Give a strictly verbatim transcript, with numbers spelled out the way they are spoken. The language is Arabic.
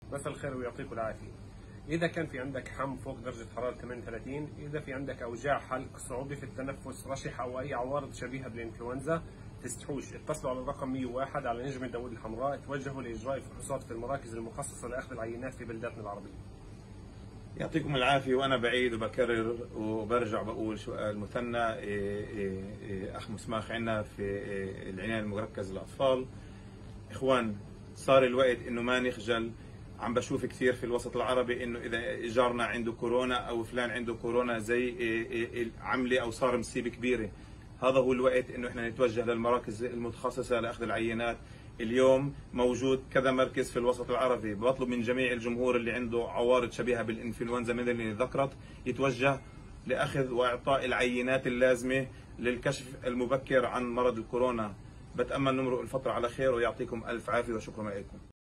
مساء الخير ويعطيكم العافية. إذا كان في عندك حم فوق درجة حرارة ثمانية وثلاثين، إذا في عندك أوجاع حلق، صعوبة في التنفس، رشح أو أي عوارض شبيهة بالإنفلونزا، تستحوش، اتصلوا على الرقم مئة وواحد على نجم الداوود الحمراء، توجهوا لإجراء الفحوصات في المراكز المخصصة لأخذ العينات في بلداتنا العربية. يعطيكم العافية. وأنا بعيد وبكرر وبرجع بقول شو المثنى إيه إيه إيه أخ مسماخ عنا في إيه العناية المركز للأطفال. إخوان، صار الوقت إنه ما نخجل. عم بشوف كثير في الوسط العربي إنه إذا جارنا عنده كورونا أو فلان عنده كورونا زي إيه إيه عملة أو صار مصيبة كبيرة. هذا هو الوقت إنه إحنا نتوجه للمراكز المتخصصة لأخذ العينات. اليوم موجود كذا مركز في الوسط العربي. بطلب من جميع الجمهور اللي عنده عوارض شبيهة بالإنفلونزا مثل اللي ذكرت يتوجه لأخذ وإعطاء العينات اللازمة للكشف المبكر عن مرض الكورونا. بتأمل نمرق الفترة على خير ويعطيكم ألف عافية وشكرا لكم.